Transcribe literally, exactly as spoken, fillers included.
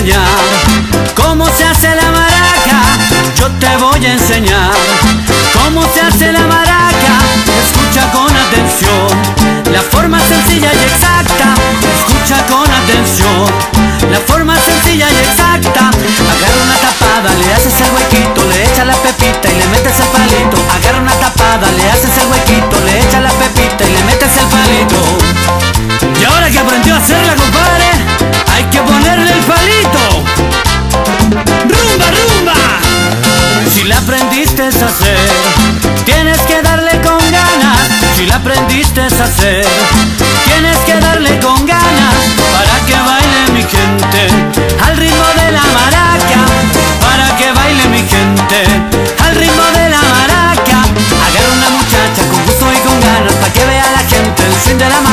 enseñar cómo se hace la maraca. Yo te voy a enseñar cómo se hace la maraca. Escucha con atención la forma sencilla y exacta. Escucha con atención la forma sencilla y exacta. Agarra una tapada, le haces el huequito, le echas la pepita y le metes el palito. Agarra una tapada, le haces el huequito, le echas la pepita y le metes el palito. Y ahora que aprendió a hacerla, compadre, hay que ponerle el palito. ¡Rumba, rumba! Si la aprendiste a hacer, tienes que darle con ganas. Si la aprendiste a hacer, tienes que darle con ganas. Para que baile mi gente al ritmo de la maraca. Para que baile mi gente al ritmo de la maraca. Agarra una muchacha con gusto y con ganas, para que vea la gente el swing de la maraca.